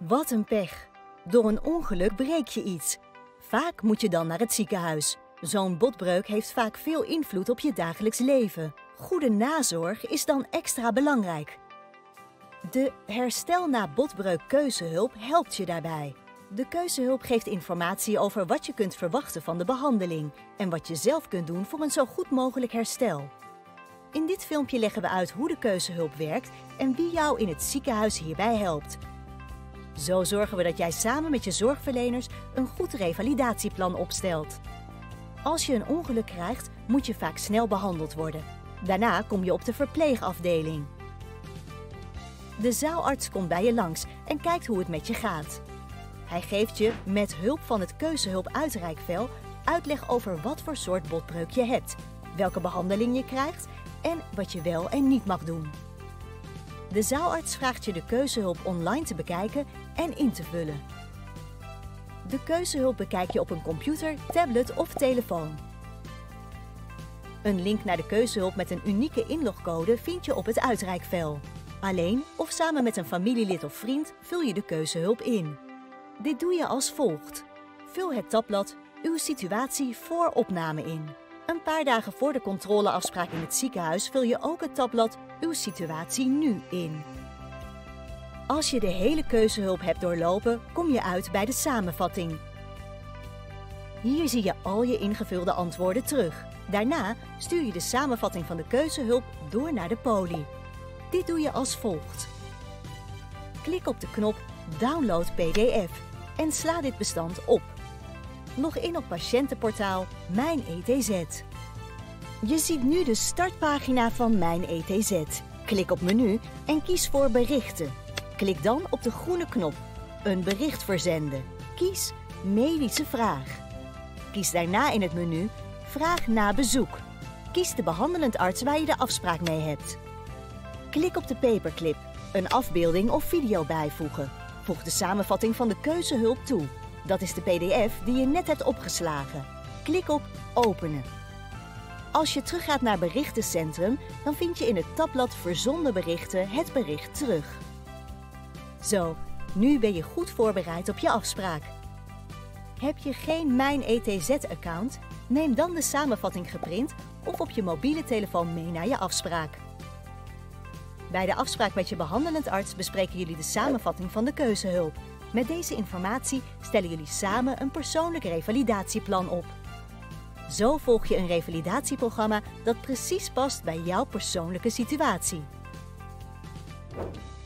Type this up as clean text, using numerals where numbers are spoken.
Wat een pech! Door een ongeluk breek je iets. Vaak moet je dan naar het ziekenhuis. Zo'n botbreuk heeft vaak veel invloed op je dagelijks leven. Goede nazorg is dan extra belangrijk. De Herstel na botbreuk keuzehulp helpt je daarbij. De keuzehulp geeft informatie over wat je kunt verwachten van de behandeling en wat je zelf kunt doen voor een zo goed mogelijk herstel. In dit filmpje leggen we uit hoe de keuzehulp werkt en wie jou in het ziekenhuis hierbij helpt. Zo zorgen we dat jij samen met je zorgverleners een goed revalidatieplan opstelt. Als je een ongeluk krijgt, moet je vaak snel behandeld worden. Daarna kom je op de verpleegafdeling. De zaalarts komt bij je langs en kijkt hoe het met je gaat. Hij geeft je, met hulp van het keuzehulp uitreikvel, uitleg over wat voor soort botbreuk je hebt, welke behandeling je krijgt en wat je wel en niet mag doen. De zaalarts vraagt je de keuzehulp online te bekijken en in te vullen. De keuzehulp bekijk je op een computer, tablet of telefoon. Een link naar de keuzehulp met een unieke inlogcode vind je op het uitreikvel. Alleen of samen met een familielid of vriend vul je de keuzehulp in. Dit doe je als volgt. Vul het tabblad Uw situatie voor opname in. Een paar dagen voor de controleafspraak in het ziekenhuis vul je ook het tabblad Uw situatie nu in. Als je de hele keuzehulp hebt doorlopen, kom je uit bij de samenvatting. Hier zie je al je ingevulde antwoorden terug. Daarna stuur je de samenvatting van de keuzehulp door naar de poli. Dit doe je als volgt. Klik op de knop Download PDF en sla dit bestand op. Log in op patiëntenportaal Mijn ETZ. Je ziet nu de startpagina van Mijn ETZ. Klik op menu en kies voor berichten. Klik dan op de groene knop Een bericht verzenden. Kies Medische vraag. Kies daarna in het menu Vraag na bezoek. Kies de behandelend arts waar je de afspraak mee hebt. Klik op de paperclip, een afbeelding of video bijvoegen. Voeg de samenvatting van de keuzehulp toe. Dat is de PDF die je net hebt opgeslagen. Klik op Openen. Als je teruggaat naar Berichtencentrum, dan vind je in het tabblad Verzonden berichten het bericht terug. Zo, nu ben je goed voorbereid op je afspraak. Heb je geen Mijn ETZ-account? Neem dan de samenvatting geprint of op je mobiele telefoon mee naar je afspraak. Bij de afspraak met je behandelend arts bespreken jullie de samenvatting van de keuzehulp. Met deze informatie stellen jullie samen een persoonlijk revalidatieplan op. Zo volg je een revalidatieprogramma dat precies past bij jouw persoonlijke situatie.